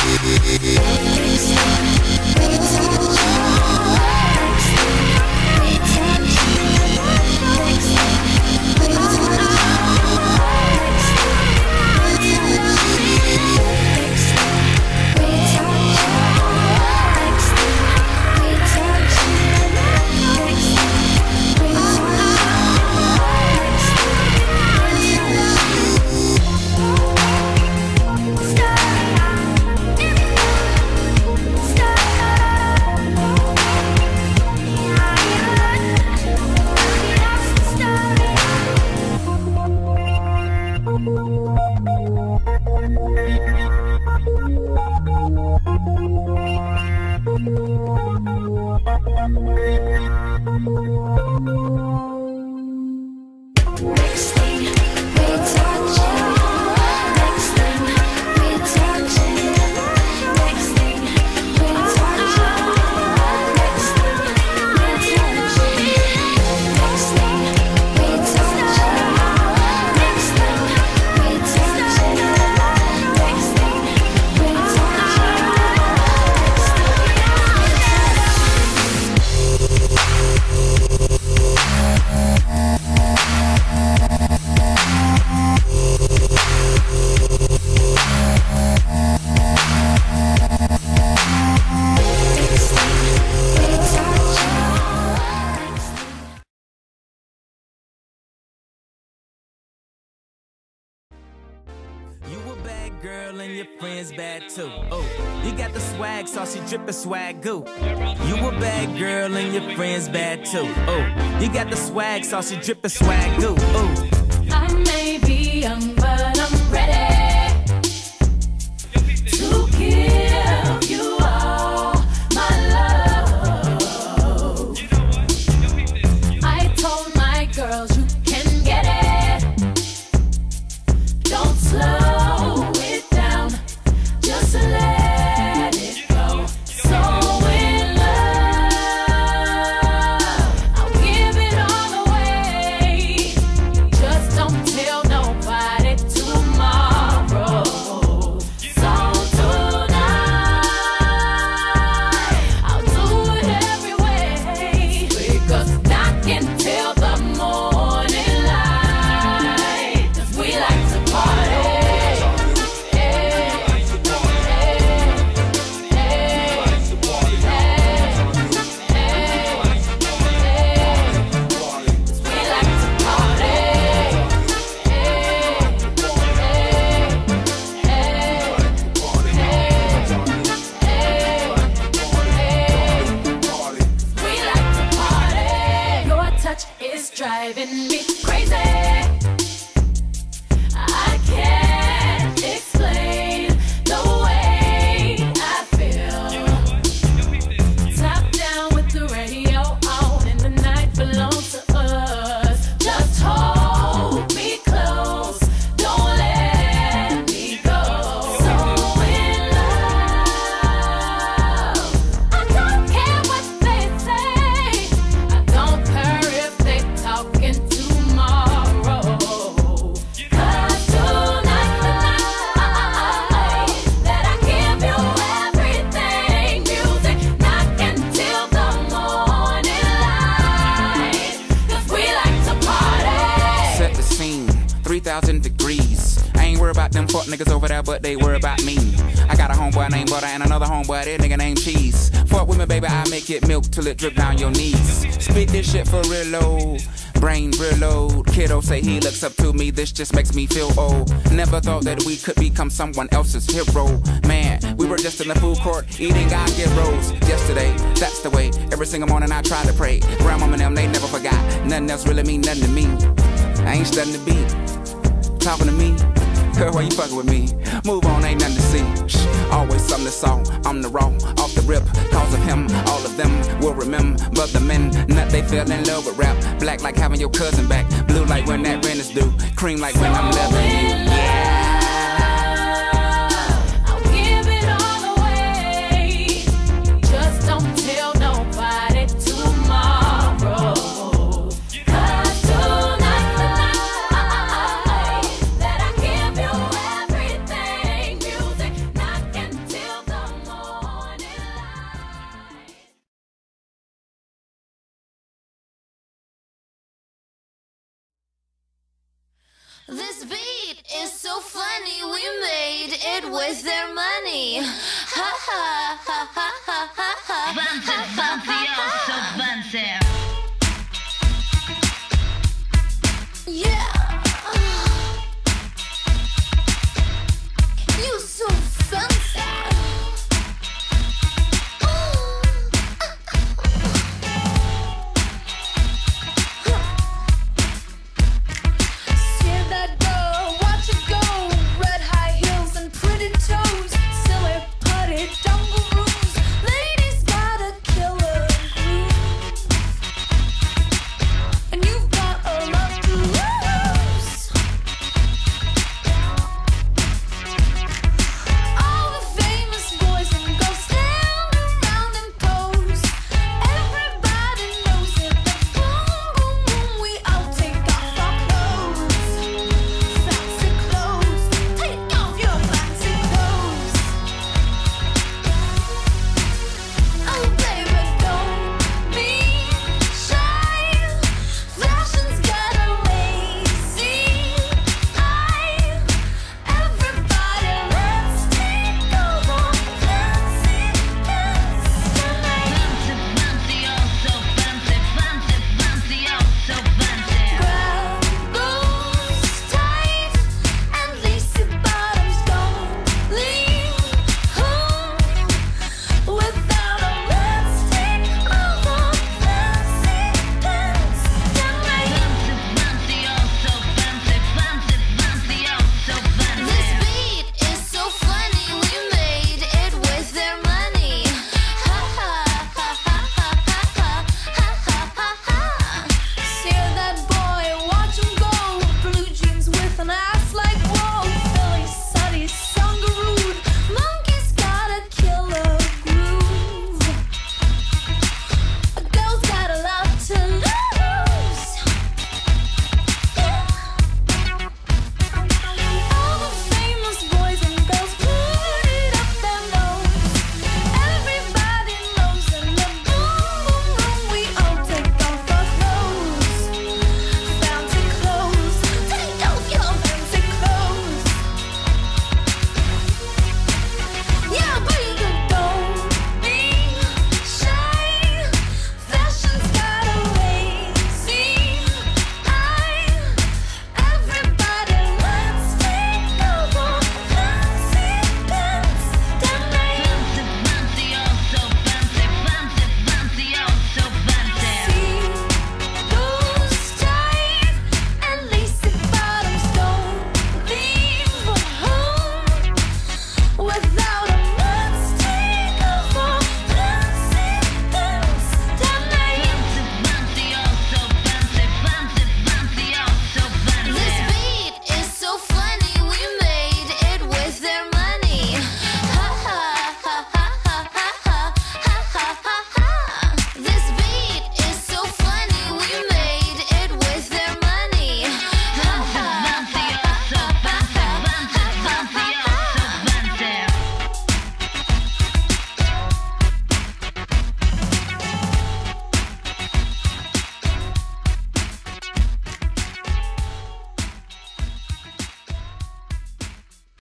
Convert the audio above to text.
Girl and your friends bad too. Oh, you got the swag, saucy drippin' swag goo. You a bad girl and your friends bad too. Oh, you got the swag, saucy drippin' swag goo. Oh, I may be young, but I'm ready to give you all my love. I told my girls you can get it. Don't slow it down, just let it go. So in love, I'll give it all away. Just don't tell nobody tomorrow. So tonight, I'll do it every way, because I can tell the morning light, 'cause we like to party. It's driving me crazy. I can't explain the way I feel. Top down with the radio on, and the night belongs to us. Just hold me close, don't let me go. So in love, I don't care what they say. I don't care if they talking tomorrow. 'Cause tonight's the night that I give you everything. Music knocking till the morning light, 'cause we like to party. Set the scene, 3,000 degrees. I ain't worried about them fuck niggas over there, but they worry about me. I got a homeboy named Butter and another homeboy, that nigga named Cheese. Fuck with me, baby, I make it milk till it drip down your knees. Spit this shit for real low, brain real low. Kiddo say he looks up to me, this just makes me feel old. Never thought that we could become someone else's hero. Man, we were just in the food court eating God get rolls yesterday. That's the way, every single morning I try to pray. Grandmama and them, they never forgot. Nothing else really mean nothing to me. I ain't studying the beat, talking to me. Girl, why you fucking with me? Move on, ain't nothing to see. Shh, always something to saw. I'm the raw, off the rip. Cause of him, all of them will remember. But the men, nut, they fell in love with rap. Black like having your cousin back. Blue like when that rent is due. Cream like when I'm loving you. I'll give it all away. Just don't tell nobody tomorrow. 'Cause tonight's the night that I give you everything. Music knocking till This beat is so funny, we made it with their money. Ha ha ha ha ha ha ha.